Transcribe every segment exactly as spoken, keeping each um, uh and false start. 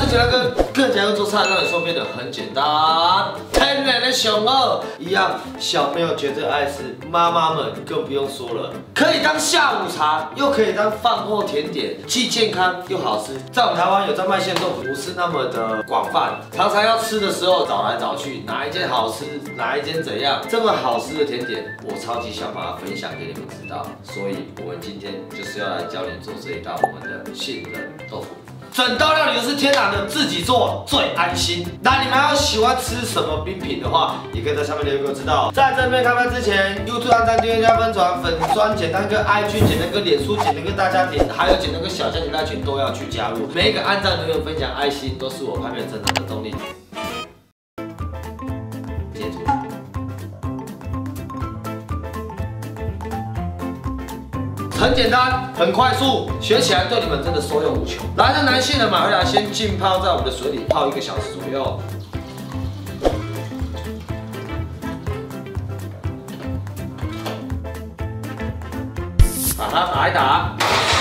简单跟更加会做菜，让你说变得很简单。天然的熊二一样，小朋友绝对爱吃，妈妈们更不用说了。可以当下午茶，又可以当饭后甜点，既健康又好吃。在我们台湾有在卖现豆腐，不是那么的广泛，常常要吃的时候找来找去，哪一间好吃，哪一间怎样，这么好吃的甜点，我超级想把它分享给你们知道。所以我们今天就是要来教你做这一道我们的杏仁豆腐。 整道料理都是天然的，自己做最安心。那你们要喜欢吃什么冰品的话，也可以在下面留言给我知道。在正面开拍之前 ，YouTube 按赞、订阅、加分传、粉专、简单跟 I G、简单跟脸书、简单跟大家庭，还有简单跟小家庭那群都要去加入。每一个按赞、留言、分享、爱心，都是我拍片成长的动力。截图。 很简单，很快速，学起来对你们真的受用无穷。来，这男性人买回来先浸泡在我们的水里泡一个小时左右。把它打一打。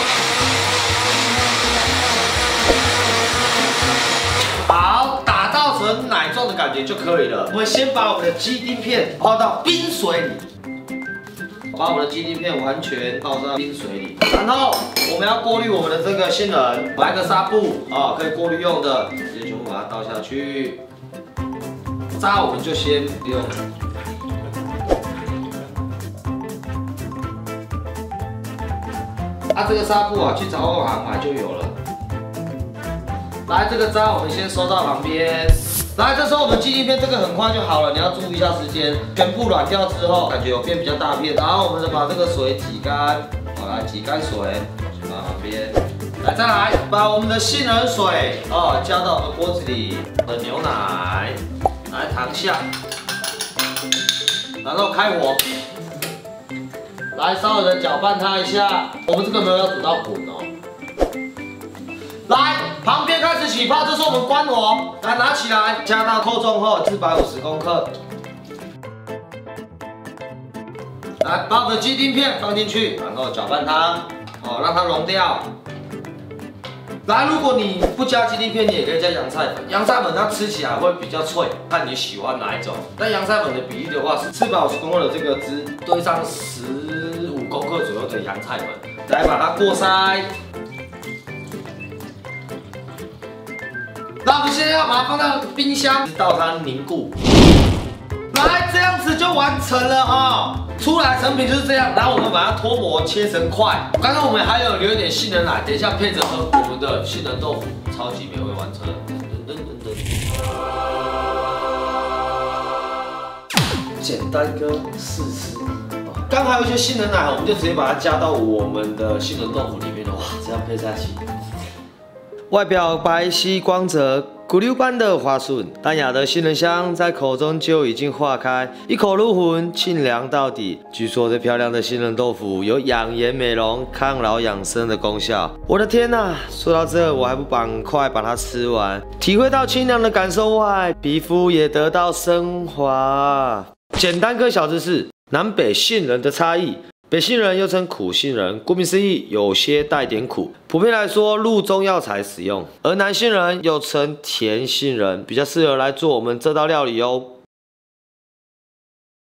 好，打造成奶状的感觉就可以了。我们先把我们的鸡丁片泡到冰水里。 把我们的鸡丁片完全泡在冰水里，然后我们要过滤我们的这个杏仁，买个纱布啊，可以过滤用的，直接全部把它倒下去。渣我们就先不用。啊，这个纱布啊，去杂货行买就有了。来，这个渣我们先收到旁边。 来，这时候我们鸡丁片这个很快就好了，你要注意一下时间。全部软掉之后，感觉有变比较大片，然后我们就把这个水挤干，好来挤干水，放到旁边。来，再来把我们的杏仁水哦加到我们锅子里的牛奶，来糖下，然后开火，来稍微的搅拌它一下。我们这个没有要煮到滚哦。 来，旁边开始起泡，这时候我们关火，来拿起来，加到扣重后四百五十公克。来，把我们的鸡丁片放进去，然后搅拌它，哦，让它融掉。来，如果你不加鸡丁片，你也可以加洋菜粉，洋菜粉它吃起来会比较脆，看你喜欢哪一种。那洋菜粉的比例的话是四百五十公克的这个汁兑上十五公克左右的洋菜粉，来把它过筛。 那我们现在要把它放到冰箱，直到它凝固。来，这样子就完成了啊、哦！出来成品就是这样。然后我们把它脱模切成块。刚刚我们还有留一点杏仁奶，等一下配着喝我们的杏仁豆腐，超级美味完成。噔噔噔噔。简单跟试吃。刚还有一些杏仁奶，我们就直接把它加到我们的杏仁豆腐里面了。哇，这样配在一起。 外表白皙光泽，骨溜般的滑顺，淡雅的杏仁香在口中就已经化开，一口入魂，沁凉到底。据说这漂亮的杏仁豆腐有养颜美容、抗老养生的功效。我的天哪！说到这，我还不赶快把它吃完，体会到清凉的感受外，皮肤也得到升华。简单个小知识：南北杏仁的差异。 北杏仁又称苦杏仁，顾名思义，有些带点苦。普遍来说，入中药材使用。而南杏仁又称甜杏仁，比较适合来做我们这道料理哦。